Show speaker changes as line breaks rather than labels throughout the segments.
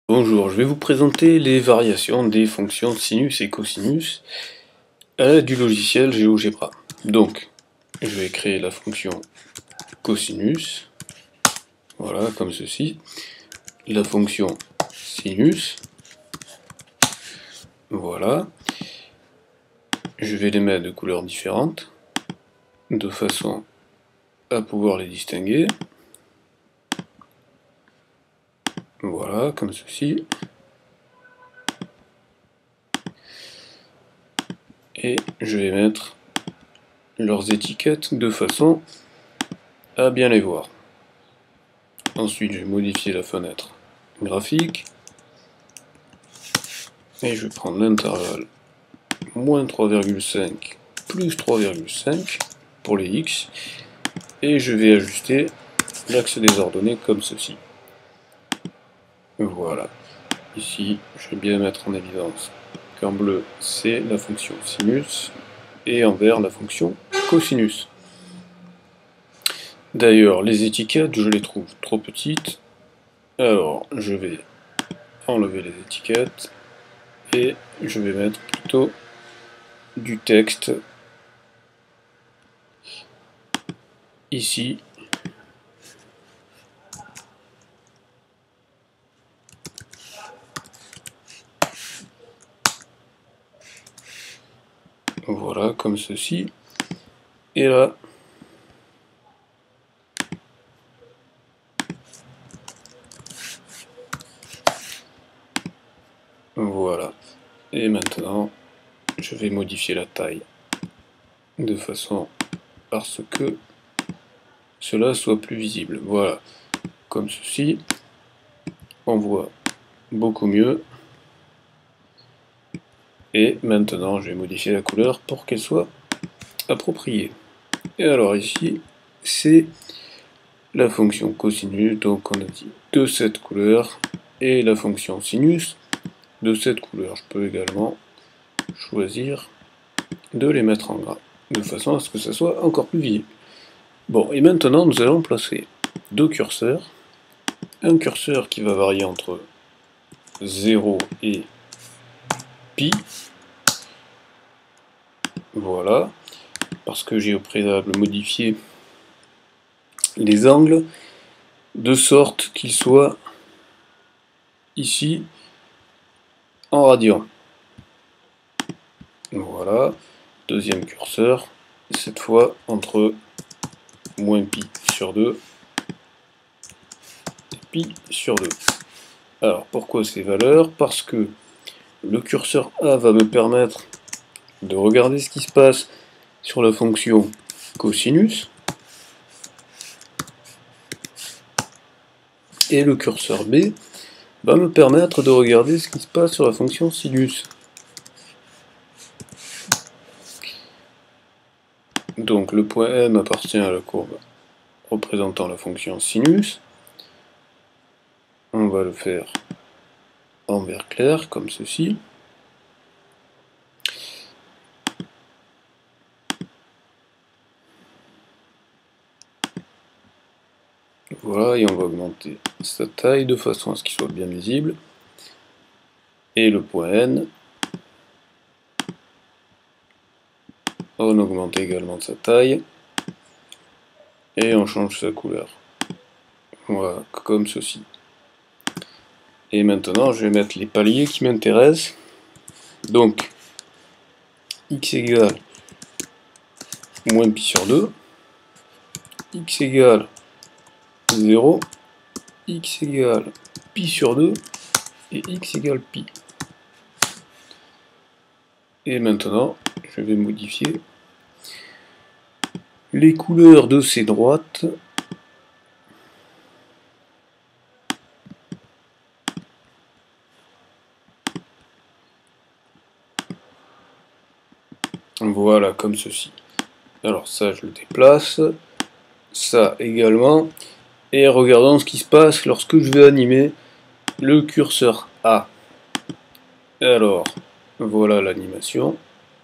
Bonjour, je vais vous présenter les variations des fonctions sinus et cosinus à l'aide du logiciel GeoGebra. Donc, je vais créer la fonction cosinus, voilà, comme ceci, la fonction sinus, voilà, je vais les mettre de couleurs différentes, de façon à pouvoir les distinguer, voilà, comme ceci. Et je vais mettre leurs étiquettes de façon à bien les voir. Ensuite, je vais modifier la fenêtre graphique et je vais prendre l'intervalle moins 3,5 plus 3,5 pour les x et je vais ajuster l'axe des ordonnées comme ceci. Voilà. Ici, je vais bien mettre en évidence qu'en bleu, c'est la fonction sinus et en vert, la fonction cosinus. D'ailleurs, les étiquettes, je les trouve trop petites. Alors, je vais enlever les étiquettes et je vais mettre plutôt du texte ici. Voilà, comme ceci. Et là, voilà. Et maintenant, je vais modifier la taille de façon à ce que cela soit plus visible. Voilà, comme ceci. On voit beaucoup mieux. Et maintenant, je vais modifier la couleur pour qu'elle soit appropriée. Et alors ici, c'est la fonction cosinus, donc on a dit de cette couleur, et la fonction sinus de cette couleur. Je peux également choisir de les mettre en gras, de façon à ce que ça soit encore plus visible. Bon, et maintenant nous allons placer deux curseurs. Un curseur qui va varier entre 0 et pi. Voilà, parce que j'ai au préalable modifié les angles de sorte qu'ils soient ici en radians. Voilà, deuxième curseur, cette fois entre moins pi sur 2 et pi sur 2. Alors pourquoi ces valeurs? Parce que le curseur A va me permettre de regarder ce qui se passe sur la fonction cosinus, et le curseur B va me permettre de regarder ce qui se passe sur la fonction sinus. Donc le point M appartient à la courbe représentant la fonction sinus. On va le faire en vert clair, comme ceci. Voilà, et on va augmenter sa taille de façon à ce qu'il soit bien visible. Et le point N, on augmente également sa taille. Et on change sa couleur. Voilà, comme ceci. Et maintenant, je vais mettre les paliers qui m'intéressent. Donc, x égale moins pi sur 2, x égale 0, x égale pi sur 2, et x égale pi. Et maintenant, je vais modifier les couleurs de ces droites. Voilà, comme ceci. Alors ça, je le déplace. Ça également. Et regardons ce qui se passe lorsque je vais animer le curseur A. Alors, voilà l'animation.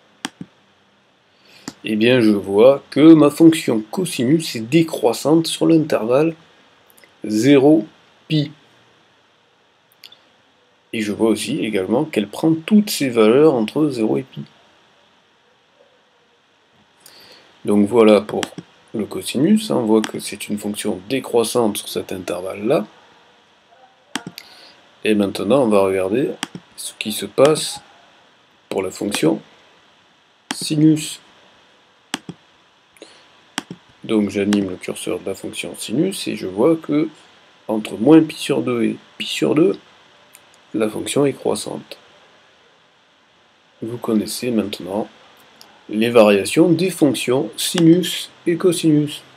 Et bien je vois que ma fonction cosinus est décroissante sur l'intervalle 0 pi. Et je vois aussi également qu'elle prend toutes ses valeurs entre 0 et pi. Donc voilà pour le cosinus, on voit que c'est une fonction décroissante sur cet intervalle-là. Et maintenant, on va regarder ce qui se passe pour la fonction sinus. Donc j'anime le curseur de la fonction sinus et je vois que entre moins pi sur 2 et pi sur 2, la fonction est croissante. Vous connaissez maintenant les variations des fonctions sinus et cosinus.